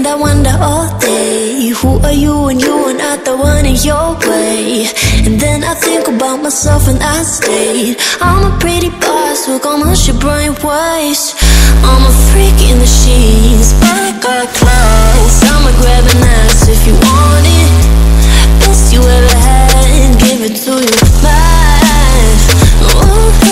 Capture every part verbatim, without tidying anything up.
I wonder all day, who are you when you are not the one in your way? And then I think about myself and I state, I'm a pretty boss who gon' mush your brain waste. I'm a freak in the sheets, but I got class. I'ma grab an ass if you want it. Best you ever had, give it to you fast. Ooh.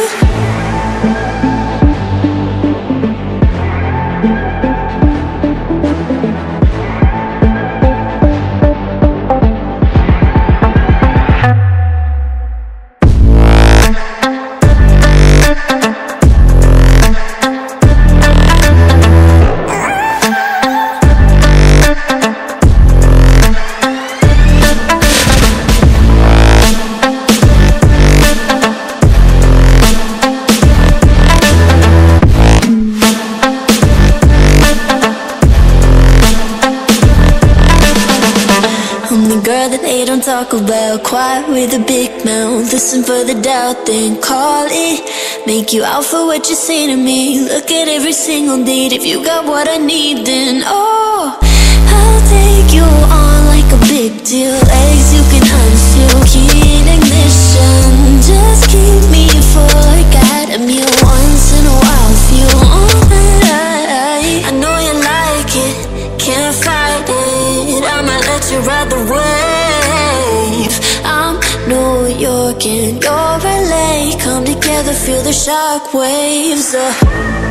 Talk about, quiet with a big mouth. Listen for the doubt, then call it. Make you out for what you say to me. Look at every single date. If you got what I need, then oh, I'll take you on like a big deal. Legs you can unseal, key in ignition. Just keep me full like I had a meal once in a while. Feel alright. I know you like it, can't fight it. I'ma let you ride the wave. I'm New York and you're L A. Come together, feel the shock waves. uh.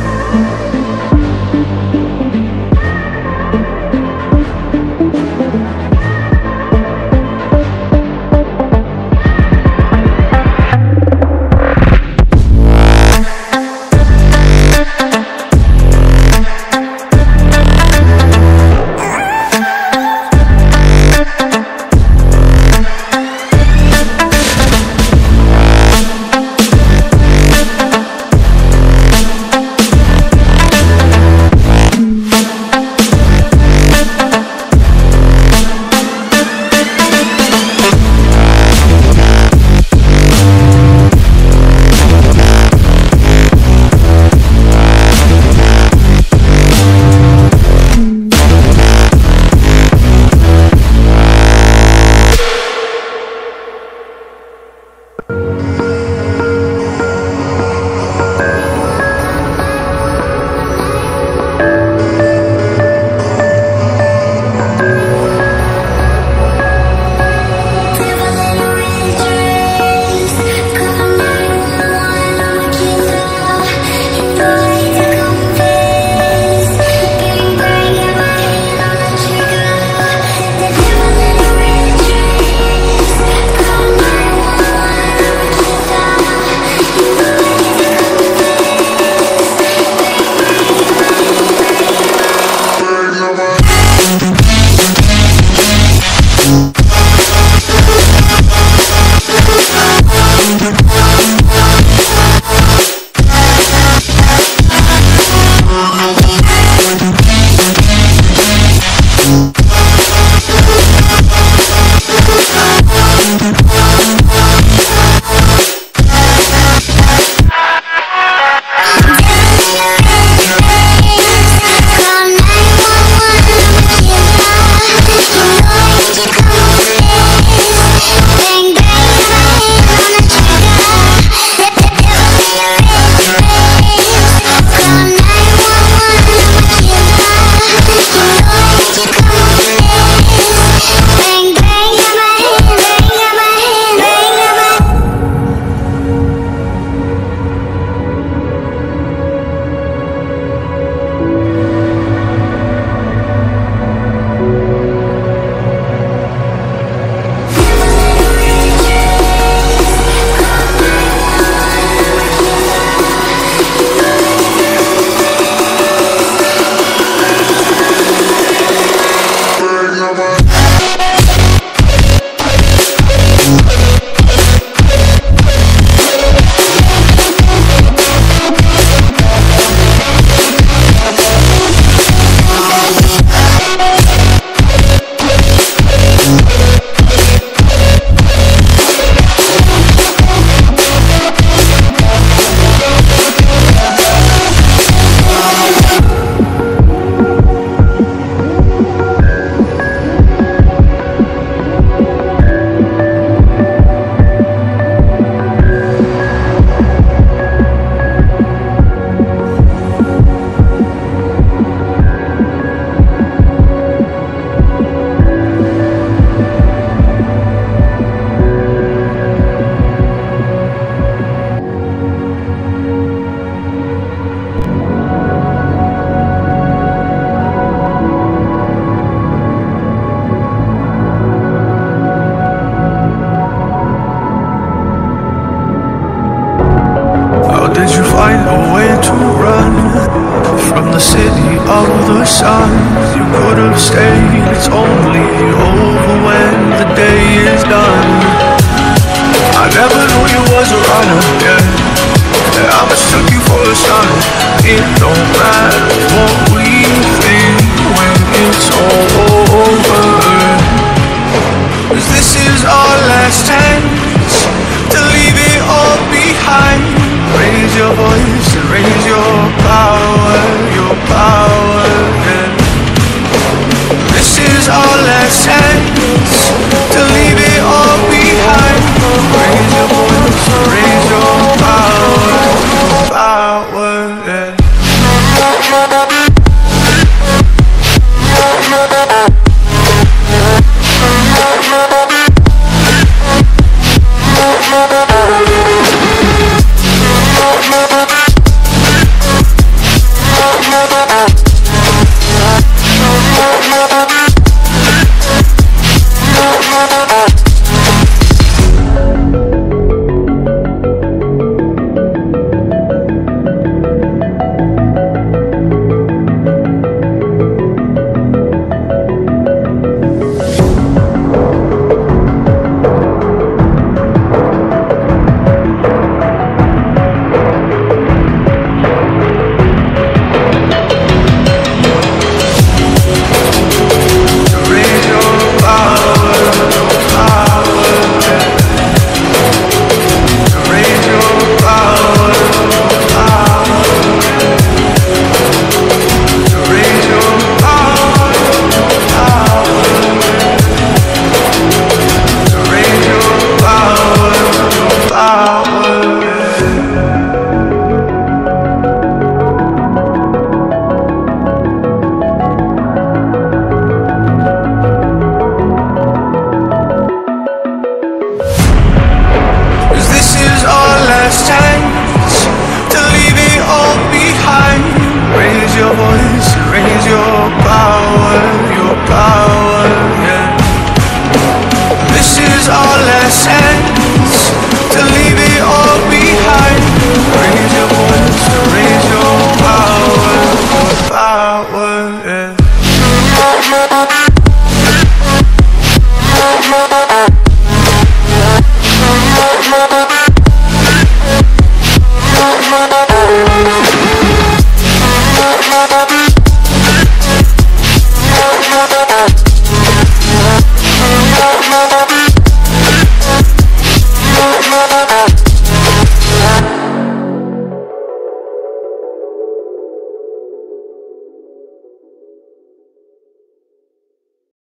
find a way to run from the city of the sun. You could have stayed, it's only over when the day is done. I never knew you was a runner, yeah, yeah, I mistook you for a son. It don't matter what we think when it's over.